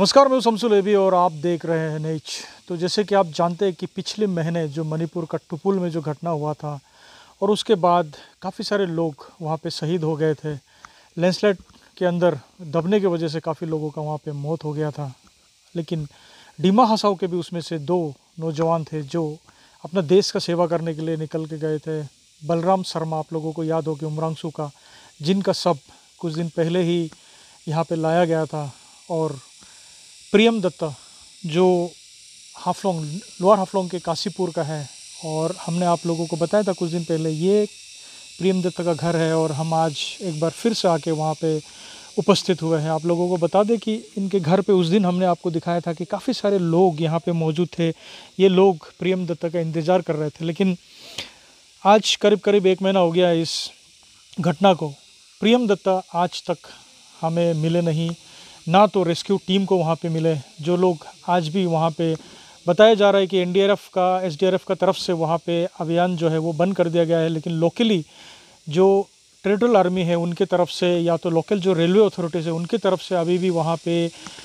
नमस्कार, मैं हूं शम्सु लेवी और आप देख रहे हैं नेच। तो जैसे कि आप जानते हैं कि पिछले महीने जो मणिपुर का टुपुल में जो घटना हुआ था और उसके बाद काफ़ी सारे लोग वहां पे शहीद हो गए थे। लैंडस्लाइड के अंदर दबने की वजह से काफ़ी लोगों का वहां पे मौत हो गया था। लेकिन डिमा हसाओ के भी उसमें से 2 नौजवान थे जो अपना देश का सेवा करने के लिए निकल के गए थे। बलराम शर्मा, आप लोगों को याद हो कि उमरांशु का, जिनका शव कुछ दिन पहले ही यहाँ पे लाया गया था, और प्रियम दत्ता जो हाफलोंग, लोअर हाफलोंग के काशीपुर का है। और हमने आप लोगों को बताया था कुछ दिन पहले, ये प्रियम दत्ता का घर है और हम आज एक बार फिर से आके वहाँ पे उपस्थित हुए हैं। आप लोगों को बता दें कि इनके घर पे उस दिन हमने आपको दिखाया था कि काफ़ी सारे लोग यहाँ पे मौजूद थे। ये लोग प्रियम दत्ता का इंतज़ार कर रहे थे, लेकिन आज करीब करीब 1 महीना हो गया है इस घटना को। प्रियम दत्ता आज तक हमें मिले नहीं, ना तो रेस्क्यू टीम को वहाँ पे मिले। जो लोग आज भी वहाँ पे, बताया जा रहा है कि एनडीआरएफ का, एसडीआरएफ का तरफ से वहाँ पे अभियान जो है वो बंद कर दिया गया है, लेकिन लोकली जो टेरिटोरियल आर्मी है उनके तरफ से, या तो लोकल जो रेलवे अथॉरिटीज़ है उनके तरफ से अभी भी वहाँ पे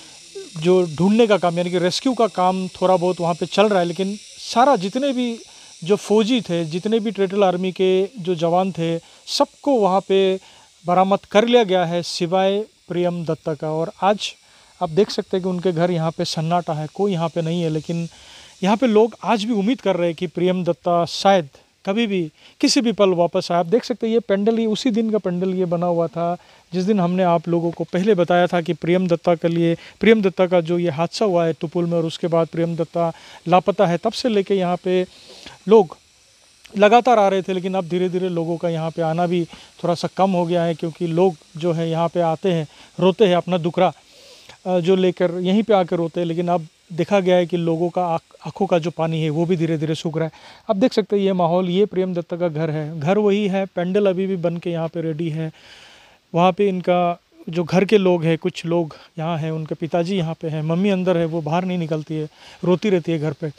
जो ढूंढने का काम, यानी कि रेस्क्यू का काम थोड़ा बहुत वहाँ पे चल रहा है। लेकिन सारा, जितने भी जो फौजी थे, जितने भी टेरिटोरियल आर्मी के जो जवान थे, सबको वहाँ पे बरामद कर लिया गया है सिवाय प्रियम दत्ता का। और आज आप देख सकते हैं कि उनके घर यहाँ पे सन्नाटा है, कोई यहाँ पे नहीं है। लेकिन यहाँ पे लोग आज भी उम्मीद कर रहे हैं कि प्रियम दत्ता शायद कभी भी, किसी भी पल वापस आए। आप देख सकते हैं ये पेंडल, ही उसी दिन का पेंडल ये बना हुआ था जिस दिन हमने आप लोगों को पहले बताया था कि प्रियम दत्ता के लिए, प्रियम दत्ता का जो ये हादसा हुआ है टुपुल में और उसके बाद प्रियम दत्ता लापता है, तब से लेके यहाँ पे लोग लगातार आ रहे थे। लेकिन अब धीरे धीरे लोगों का यहाँ पे आना भी थोड़ा सा कम हो गया है, क्योंकि लोग जो है यहाँ पे आते हैं, रोते हैं, अपना दुखड़ा जो लेकर यहीं पे आकर रोते हैं। लेकिन अब देखा गया है कि लोगों का आंखों का जो पानी है वो भी धीरे धीरे सूख रहा है। अब देख सकते हैं ये माहौल, ये प्रियम दत्ता का घर है, घर वही है, पेंडल अभी भी बन के यहाँ पे रेडी है। वहाँ पे इनका जो घर के लोग हैं, कुछ लोग यहाँ हैं, उनके पिताजी यहाँ पे हैं, मम्मी अंदर है, वो बाहर नहीं निकलती है, रोती रहती है घर पे।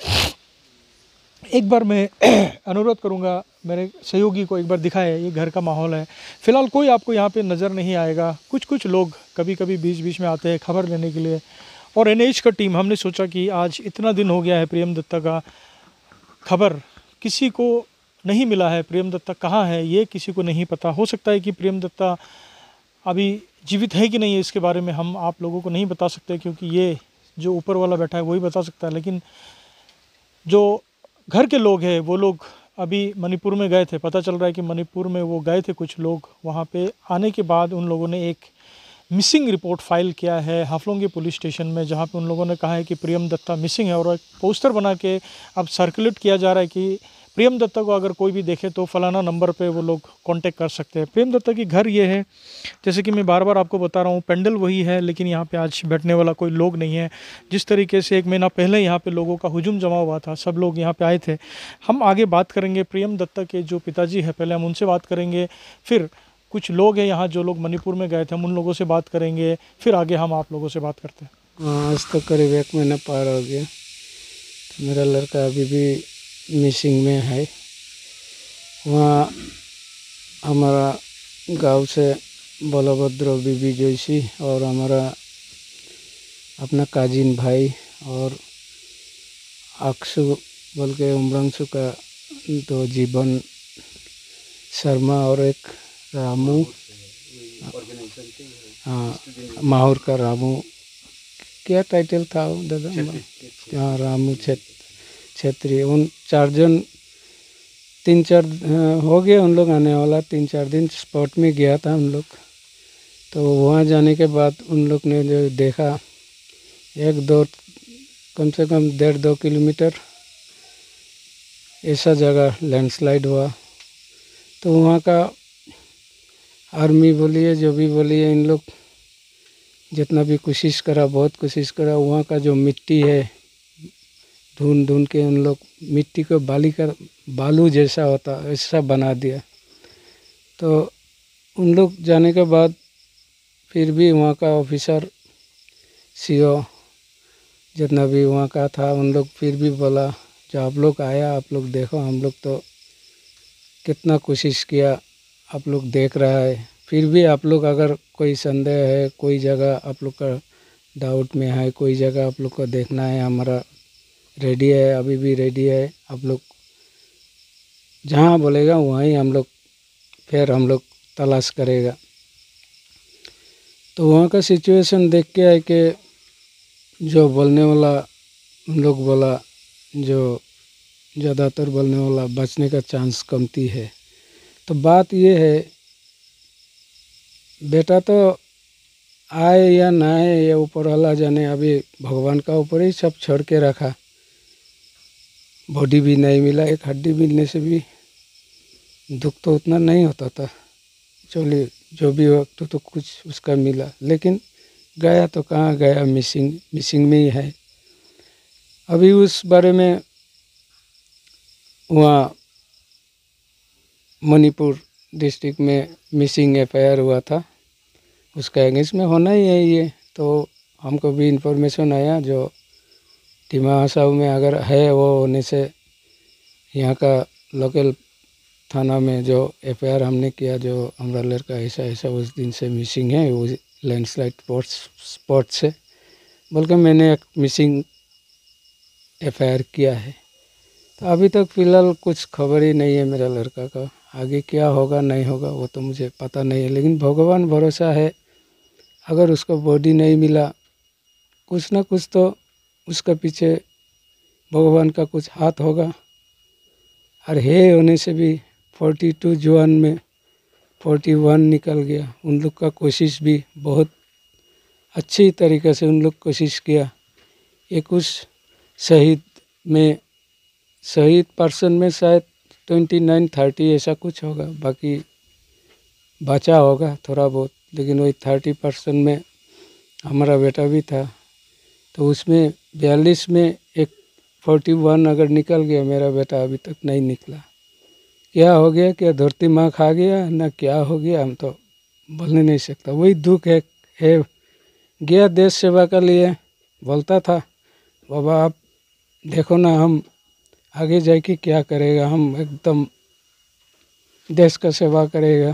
एक बार मैं अनुरोध करूंगा मेरे सहयोगी को, एक बार दिखाए, ये घर का माहौल है। फिलहाल कोई आपको यहाँ पे नज़र नहीं आएगा, कुछ लोग कभी कभी बीच बीच में आते हैं खबर लेने के लिए। और एनएच का टीम, हमने सोचा कि आज इतना दिन हो गया है प्रियम दत्ता का, खबर किसी को नहीं मिला है, प्रियम दत्ता कहाँ है ये किसी को नहीं पता। हो सकता है कि प्रियम दत्ता अभी जीवित है कि नहीं है, इसके बारे में हम आप लोगों को नहीं बता सकते, क्योंकि ये जो ऊपर वाला बैठा है वही बता सकता है। लेकिन जो घर के लोग हैं वो लोग अभी मणिपुर में गए थे, पता चल रहा है कि मणिपुर में वो गए थे कुछ लोग। वहाँ पे आने के बाद उन लोगों ने एक मिसिंग रिपोर्ट फाइल किया है हाफलोंगी पुलिस स्टेशन में, जहाँ पे उन लोगों ने कहा है कि प्रियम दत्ता मिसिंग है। और एक पोस्टर बना के अब सर्कुलेट किया जा रहा है कि प्रियम दत्ता को अगर कोई भी देखे तो फलाना नंबर पे वो लोग कांटेक्ट कर सकते हैं। प्रियम दत्ता की घर ये है, जैसे कि मैं बार बार आपको बता रहा हूँ, पेंडल वही है, लेकिन यहाँ पे आज बैठने वाला कोई लोग नहीं है। जिस तरीके से 1 महीना पहले यहाँ पे लोगों का हुजूम जमा हुआ था, सब लोग यहाँ पे आए थे। हम आगे बात करेंगे प्रियम दत्ता के जो पिताजी है, पहले हम उनसे बात करेंगे, फिर कुछ लोग हैं यहाँ जो लोग मणिपुर में गए थे, हम उन लोगों से बात करेंगे, फिर आगे हम आप लोगों से बात करते हैं। आज तो करीब 1 महीना पार हो गया, तो मेरा लड़का अभी भी मिसिंग में है। वहाँ हमारा गांव से बलभद्र बीबी जोशी और हमारा अपना काजिन भाई और अक्षु बोल के उमरांशु का 2 जीवन शर्मा और एक रामू, हाँ माहौर का रामू, क्या टाइटल था दादा? हाँ, रामू छेत्री। उन 4 जन 3-4 हो गया उन लोग आने वाला, 3-4 दिन स्पॉट में गया था उन लोग। तो वहाँ जाने के बाद उन लोग ने जो देखा, 1-2 कम से कम 1.5-2 किलोमीटर ऐसा जगह लैंडस्लाइड हुआ। तो वहाँ का आर्मी बोलिए, जो भी बोलिए, इन लोग जितना भी कोशिश करा, बहुत कोशिश करा। वहाँ का जो मिट्टी है ढूंढ के उन लोग मिट्टी को बालू जैसा होता ऐसा बना दिया। तो उन लोग जाने के बाद फिर भी वहाँ का ऑफिसर, सीओ जितना भी वहाँ का था, उन लोग फिर भी बोला, जो आप लोग आया, आप लोग देखो, हम लोग तो कितना कोशिश किया, आप लोग देख रहा है, फिर भी आप लोग अगर कोई संदेह है, कोई जगह आप लोग का डाउट में है, कोई जगह आप लोग को देखना है, हमारा रेडी है, अभी भी रेडी है। आप लोग जहाँ बोलेगा वहीं हम लोग तलाश करेगा। तो वहाँ का सिचुएशन देख के है कि जो बोलने वाला उन लोग बोला, जो ज़्यादातर बोलने वाला बचने का चांस कमती है। तो बात ये है, बेटा तो आए या ना आए ये ऊपर वाला जाने, अभी भगवान का ऊपर ही सब छोड़ के रखा। बॉडी भी नहीं मिला, एक हड्डी मिलने से भी दुख तो उतना नहीं होता था। चलिए जो भी वक्त तो कुछ उसका मिला, लेकिन गया तो कहाँ गया, मिसिंग में ही है। अभी उस बारे में वहाँ मणिपुर डिस्ट्रिक्ट में मिसिंग एफआईआर हुआ था, उसका अगेंस्ट में होना ही है ये। तो हमको भी इन्फॉर्मेशन आया, जो डिमा हसाऊ में अगर है वो होने से यहाँ का लोकल थाना में जो एफआईआर हमने किया, जो हमारा लड़का ऐसा ऐसा उस दिन से मिसिंग है, वो लैंडस्लाइड स्पॉट से बोल के मैंने एक मिसिंग एफआईआर किया है। तो अभी तक फ़िलहाल कुछ खबर ही नहीं है मेरा लड़का का। आगे क्या होगा नहीं होगा वो तो मुझे पता नहीं है, लेकिन भगवान भरोसा है, अगर उसको बॉडी नहीं मिला, कुछ ना कुछ तो उसका पीछे भगवान का कुछ हाथ होगा। और है होने से भी 42 जवान में 41 निकल गया। उन लोग का कोशिश भी बहुत अच्छी तरीक़े से उन लोग कोशिश किया। एक उस शहीद पर्सन में शायद 29-30 ऐसा कुछ होगा, बाकी बचा होगा थोड़ा बहुत, लेकिन वही 30% में हमारा बेटा भी था। तो उसमें 42 में एक 41 अगर निकल गया, मेरा बेटा अभी तक नहीं निकला। क्या हो गया, क्या धरती माँ खा गया ना क्या हो गया, हम तो बोलने नहीं सकता। वही दुख है गया देश सेवा के लिए, बोलता था बाबा आप देखो ना हम आगे जाके क्या करेगा, हम एकदम देश का सेवा करेगा।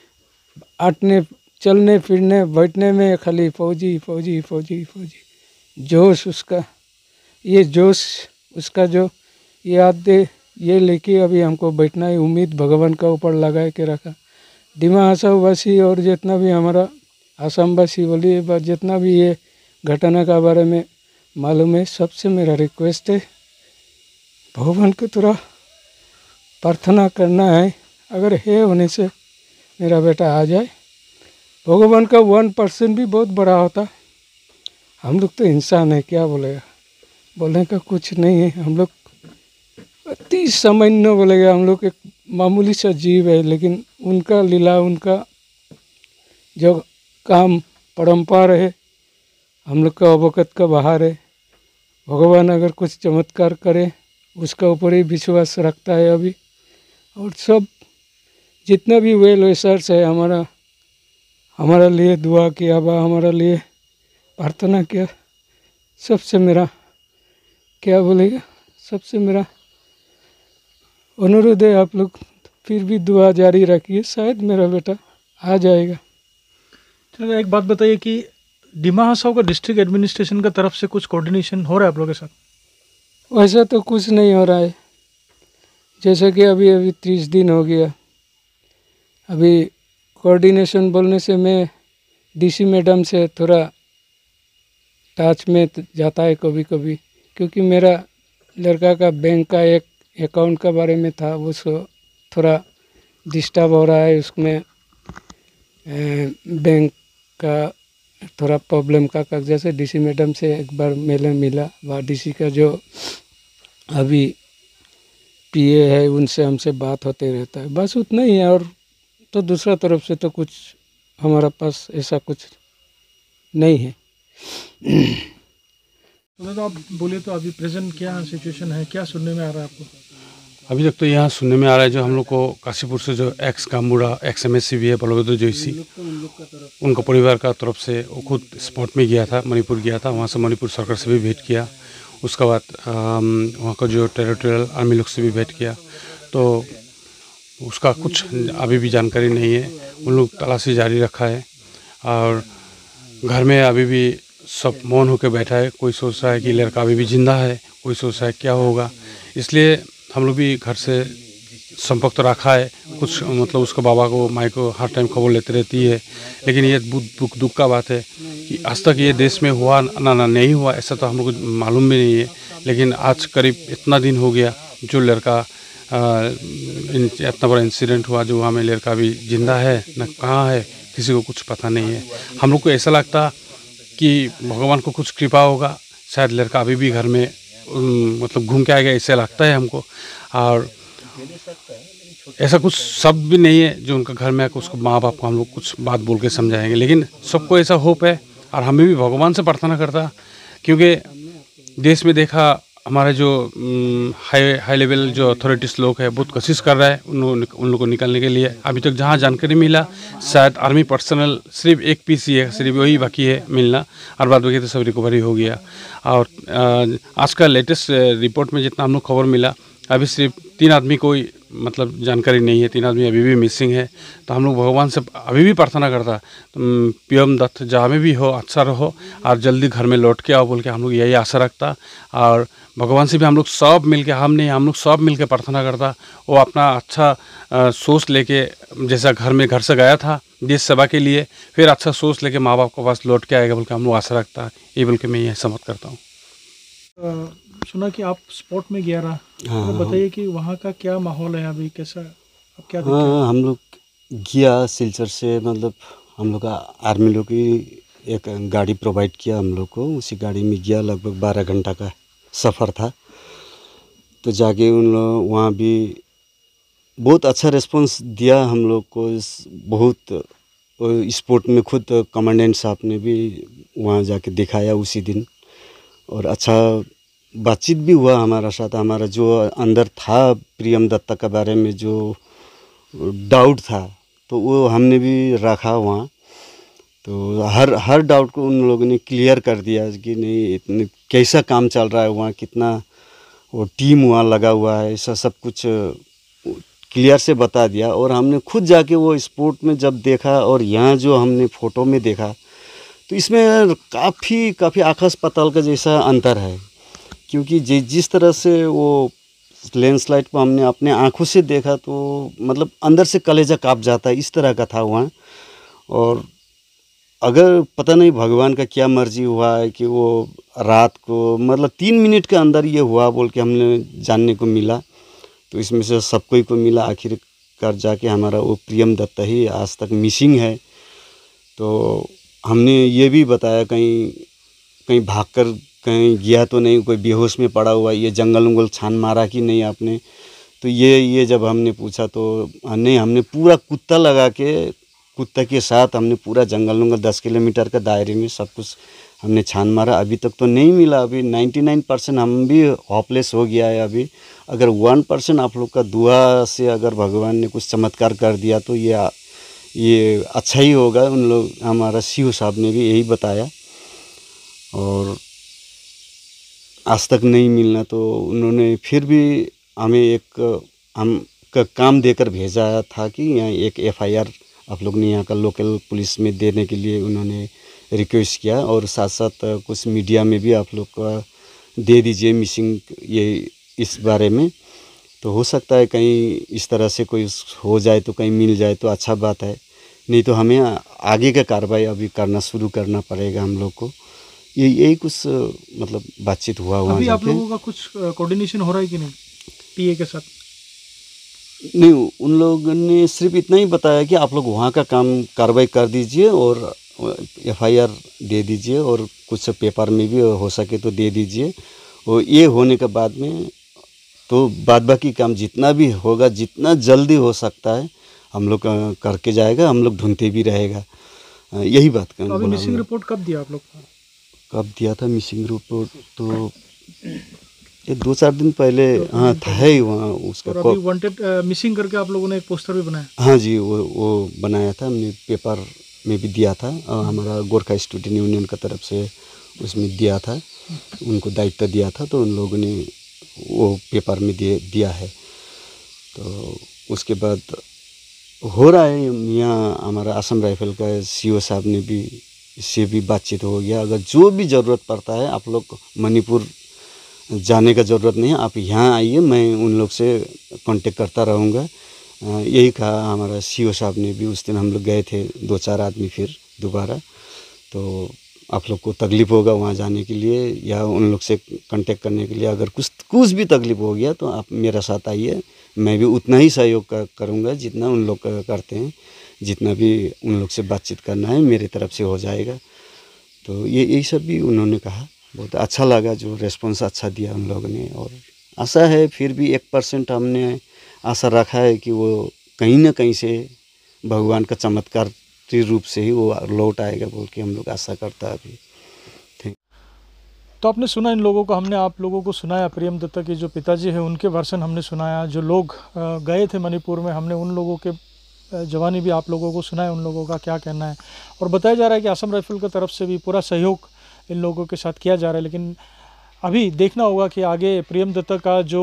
आटने चलने फिरने बैठने में खाली फौजी फौजी फौजी फौजी। जोश उसका, ये जोश उसका जो याद दे, ये लेके अभी हमको बैठना है। उम्मीद भगवान का ऊपर लगा के रखा। डिमा हसाऊ वासी और जितना भी हमारा असम वासी बोलिए, जितना भी ये घटना का बारे में मालूम है, सबसे मेरा रिक्वेस्ट है, भगवान को थोड़ा प्रार्थना करना है, अगर है होने से मेरा बेटा आ जाए। भगवान का 1% भी बहुत बड़ा होता। हम लोग तो इंसान है, क्या बोलेगा, बोलने का कुछ नहीं है। हम लोग अति सामान्य बोलेगा, हम लोग एक मामूली सा जीव है, लेकिन उनका लीला, उनका जो काम परंपरा है, हम लोग का अवगत का बाहर है। भगवान अगर कुछ चमत्कार करे, उसका ऊपर ही विश्वास रखता है अभी। और सब जितना भी वेल विशर्स है हमारा लिए दुआ किया बा, हमारा लिए प्रार्थना किया, सबसे मेरा क्या बोलेगा, सबसे मेरा अनुरोध है, आप लोग फिर भी दुआ जारी रखिए, शायद मेरा बेटा आ जाएगा। चलो एक बात बताइए कि डिमा हसाऊ का डिस्ट्रिक्ट एडमिनिस्ट्रेशन का तरफ से कुछ कोऑर्डिनेशन हो रहा है आप लोगों के साथ? वैसा तो कुछ नहीं हो रहा है। जैसे कि अभी 30 दिन हो गया, अभी कोऑर्डिनेशन बोलने से मैं डीसी मैडम से थोड़ा टच में जाता है कभी कभी, क्योंकि मेरा लड़का का बैंक का एक अकाउंट का बारे में था, उसको थोड़ा डिस्टर्ब हो रहा है। उसमें बैंक का थोड़ा प्रॉब्लम का कागज़ से डीसी मैडम से एक बार मिला वह डीसी का जो अभी पीए है, उनसे हमसे बात होते रहता है, बस उतना ही है। और तो दूसरा तरफ से तो कुछ हमारा पास ऐसा कुछ नहीं है। तो आप बोले तो अभी प्रेजेंट क्या सिचुएशन है, क्या सुनने में आ रहा है आपको? अभी तक तो यहाँ सुनने में आ रहा है, जो हम लोग को काशीपुर से जो एक्स कामबुड़ा एक्स MSc भी है बलभद्र जोशी, उनका परिवार का तरफ से वो खुद स्पॉट में गया था, मणिपुर गया था। वहाँ से मणिपुर सरकार से भी भेंट किया। उसके बाद वहाँ का जो टेरिटोरियल आर्मी लोग से भी भेंट किया। तो उसका कुछ अभी भी जानकारी नहीं है। उन लोग तलाशी जारी रखा है और घर में अभी भी सब मौन होकर बैठा है। कोई सोच रहा है कि लड़का अभी भी जिंदा है, कोई सोच रहा है क्या होगा। इसलिए हम लोग भी घर से संपर्क तो रखा है। कुछ मतलब उसके बाबा को, माई को हर टाइम खबर लेते रहती है। लेकिन ये दुख का बात है कि आज तक ये देश में हुआ ना नहीं हुआ ऐसा तो हम लोग को मालूम भी नहीं है। लेकिन आज करीब इतना दिन हो गया जो लड़का इतना बड़ा इंसिडेंट हुआ, जो हमें लड़का भी जिंदा है ना कहाँ है, किसी को कुछ पता नहीं है। हम लोग को ऐसा लगता कि भगवान को कुछ कृपा होगा, शायद लड़का अभी भी घर में मतलब घूम के आएगा, ऐसा लगता है हमको। और ऐसा कुछ शब्द भी नहीं है जो उनका घर में आकर उसको माँ बाप को हम लोग कुछ बात बोल के समझाएंगे। लेकिन सबको ऐसा होप है और हमें भी भगवान से प्रार्थना करता, क्योंकि देश में देखा हमारे जो हाई लेवल जो अथॉरिटीज़ लोग हैं बहुत कोशिश कर रहा है उन लोग को निकालने के लिए। अभी तक जहाँ जानकारी मिला शायद आर्मी पर्सनल सिर्फ एक पीस ही है, सिर्फ वही बाकी है मिलना, और बाद बाकी तो सब रिकवरी हो गया। और आज का लेटेस्ट रिपोर्ट में जितना हम लोग खबर मिला, अभी सिर्फ 3 आदमी को मतलब जानकारी नहीं है, 3 आदमी अभी भी मिसिंग है। तो हम लोग भगवान से अभी भी प्रार्थना करता पीएम दत्त जहाँ में भी हो अच्छा रहो और जल्दी घर में लौट के आओ बोल के हम लोग यही आशा रखता। और भगवान से भी हम लोग सब मिल के, हम लोग सब मिल के प्रार्थना करता वो अपना अच्छा सोच लेके, जैसा घर से गया था देश सेवा के लिए, फिर अच्छा सोच लेके माँ बाप के पास लौट के आएगा बोल के हम लोग आशा रखता। ये बोल के मैं यही समझ करता हूँ। सुना कि आप स्पॉट में गया रहा, हाँ, तो बताइए कि वहाँ का क्या माहौल है अभी, कैसा आप क्या देखते हैं? हाँ, हम लोग गया सिलचर से, मतलब हम लोग का आर्मी लोग की एक गाड़ी प्रोवाइड किया हम लोग को, उसी गाड़ी में गया। लगभग 12 घंटा का सफ़र था। तो जाके उन लोग वहाँ भी बहुत अच्छा रिस्पांस दिया हम लोग को। बहुत स्पोर्ट में खुद कमांडेंट साहब ने भी वहाँ जाके दिखाया उसी दिन, और अच्छा बातचीत भी हुआ हमारा साथ। हमारा जो अंदर था प्रियम दत्ता के बारे में जो डाउट था, तो वो हमने भी रखा वहाँ। तो हर डाउट को उन लोगों ने क्लियर कर दिया कि नहीं इतने कैसा काम चल रहा है वहाँ, कितना वो टीम वहाँ लगा हुआ है, ऐसा सब कुछ क्लियर से बता दिया। और हमने खुद जाके वो स्पोर्ट में जब देखा और यहाँ जो हमने फ़ोटो में देखा, तो इसमें काफ़ी आकाश पाताल का जैसा अंतर है। क्योंकि जिस तरह से वो लैंडस्लाइड को हमने अपने आँखों से देखा, तो मतलब अंदर से कलेजा काँप जाता है, इस तरह का था वहाँ। और अगर पता नहीं भगवान का क्या मर्जी हुआ है कि वो रात को मतलब 3 मिनट के अंदर ये हुआ बोल के हमने जानने को मिला। तो इसमें से सबको को मिला, आखिरकार जाके हमारा वो प्रियम दत्ता ही आज तक मिसिंग है। तो हमने ये भी बताया कहीं भागकर कहीं गया तो नहीं, कोई बेहोश में पड़ा हुआ, ये जंगल उंगल छान मारा कि नहीं आपने। तो ये जब हमने पूछा तो नहीं, हमने पूरा कुत्ता लगा के, कुत्ता के साथ हमने पूरा जंगल उंगल 10 किलोमीटर का दायरे में सब कुछ हमने छान मारा। अभी तक तो नहीं मिला। अभी 99% हम भी होपलेस हो गया है। अभी अगर 1% आप लोग का दुआ से अगर भगवान ने कुछ चमत्कार कर दिया तो ये अच्छा ही होगा। उन लोग हमारा सीओ साहब ने भी यही बताया। और आज तक नहीं मिलना, तो उन्होंने फिर भी हमें हम का काम देकर भेजा था कि यहाँ एक FIR आप लोग ने यहाँ का लोकल पुलिस में देने के लिए उन्होंने रिक्वेस्ट किया। और साथ साथ कुछ मीडिया में भी आप लोग का दे दीजिए मिसिंग ये इस बारे में। तो हो सकता है कहीं इस तरह से कोई हो जाए तो कहीं मिल जाए तो अच्छा बात है, नहीं तो हमें आगे का कार्रवाई अभी करना शुरू करना पड़ेगा हम लोग को। यही कुछ मतलब बातचीत हुआ वहाँ अभी आप लोगों का कुछ कोऑर्डिनेशन हो रहा है कि नहीं PA के साथ? नहीं, उन लोगों ने सिर्फ इतना ही बताया कि आप लोग वहाँ का काम कार्रवाई कर दीजिए और FIR दे दीजिए और कुछ पेपर में भी हो सके तो दे दीजिए। और ये होने के बाद में तो बाद बाकी काम जितना भी होगा, जितना जल्दी हो सकता है हम लोग करके जाएगा, हम लोग ढूंढते भी रहेगा। यही बात तो अभी मिसिंग रिपोर्ट कब दिया आप लोग को? कब दिया था मिसिंग रिपोर्ट? तो ये 2-4 दिन पहले हाँ था ही वहाँ उसका। और अभी वांटेड मिसिंग करके आप लोगों ने एक पोस्टर भी बनाया? हाँ जी, वो बनाया था हमने, पेपर में भी दिया था। हमारा गोरखा स्टूडेंट यूनियन की तरफ से उसमें दिया था, उनको दायित्व दिया था, तो उन लोगों ने वो पेपर में दिया है। तो उसके बाद हो रहा है यहाँ हमारा असम राइफल का CO साहब ने भी इससे भी बातचीत हो गया। अगर जो भी ज़रूरत पड़ता है, आप लोग मणिपुर जाने का ज़रूरत नहीं है, आप यहाँ आइए, मैं उन लोग से कांटेक्ट करता रहूँगा। यही कहा हमारा सीओ साहब ने भी। उस दिन हम लोग गए थे 2-4 आदमी फिर दोबारा। तो आप लोग को तकलीफ़ होगा वहाँ जाने के लिए या उन लोग से कांटेक्ट करने के लिए, अगर कुछ भी तकलीफ़ हो गया तो आप मेरे साथ आइए। मैं भी उतना ही सहयोग करूँगा जितना उन लोग करते हैं। जितना भी उन लोग से बातचीत करना है मेरी तरफ से हो जाएगा। तो यही सब भी उन्होंने कहा। बहुत अच्छा लगा जो रेस्पॉन्स अच्छा दिया उन लोगों ने। और आशा है फिर भी 1% हमने आशा रखा है कि वो कहीं ना कहीं से भगवान का चमत्कार रूप से ही वो लौट आएगा बोल के हम लोग आशा करता है अभी। तो आपने सुना इन लोगों को, हमने आप लोगों को सुनाया प्रियम दत्ता के जो पिताजी हैं उनके वर्सन हमने सुनाया। जो लोग गए थे मणिपुर में, हमने उन लोगों के जवानी भी आप लोगों को सुनाया, उन लोगों का क्या कहना है। और बताया जा रहा है कि असम राइफल की तरफ से भी पूरा सहयोग इन लोगों के साथ किया जा रहा है। लेकिन अभी देखना होगा कि आगे प्रियम दत्ता का जो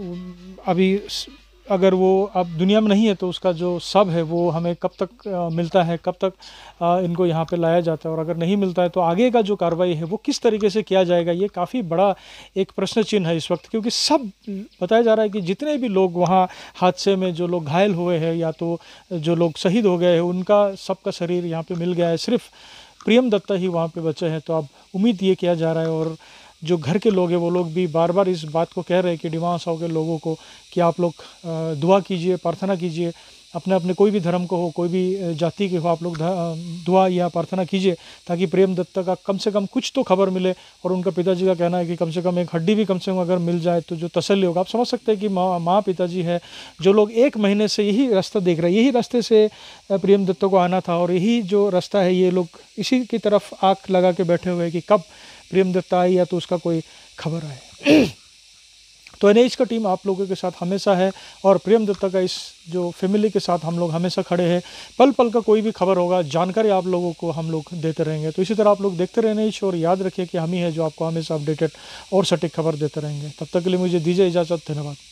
अभी अगर वो अब दुनिया में नहीं है तो उसका जो शव है वो हमें कब तक मिलता है, कब तक इनको यहाँ पे लाया जाता है। और अगर नहीं मिलता है तो आगे का जो कार्रवाई है वो किस तरीके से किया जाएगा, ये काफ़ी बड़ा एक प्रश्न चिन्ह है इस वक्त। क्योंकि सब बताया जा रहा है कि जितने भी लोग वहाँ हादसे में जो लोग घायल हुए हैं या तो जो लोग शहीद हो गए हैं, उनका सबका शरीर यहाँ पर मिल गया है। सिर्फ प्रियम दत्ता ही वहाँ पर बचे हैं। तो अब उम्मीद ये किया जा रहा है, और जो घर के लोग हैं वो लोग भी बार बार इस बात को कह रहे हैं कि डिमा हसाओ के लोगों को कि आप लोग दुआ कीजिए, प्रार्थना कीजिए, अपने अपने कोई भी धर्म को हो, कोई भी जाति के हो, आप लोग दुआ या प्रार्थना कीजिए ताकि प्रियम दत्ता का कम से कम कुछ तो खबर मिले। और उनका पिताजी का कहना है कि कम से कम एक हड्डी भी कम से कम अगर मिल जाए तो जो तसल्ली होगा। आप समझ सकते हैं कि माँ पिताजी है जो लोग 1 महीने से यही रास्ता देख रहे हैं, यही रास्ते से प्रियम दत्ता को आना था और यही जो रास्ता है ये लोग इसी की तरफ आँख लगा के बैठे हुए हैं कि कब प्रियम दत्ता आई या तो उसका कोई खबर आए। तो NH का टीम आप लोगों के साथ हमेशा है और प्रियम दत्ता का इस जो फैमिली के साथ हम लोग हमेशा खड़े हैं। पल पल का कोई भी खबर होगा, जानकारी आप लोगों को हम लोग देते रहेंगे। तो इसी तरह आप लोग देखते रहने और याद रखिए कि हम ही है जो आपको हमेशा अपडेटेड और सटीक खबर देते रहेंगे। तब तक के लिए मुझे दीजिए इजाज़त। धन्यवाद।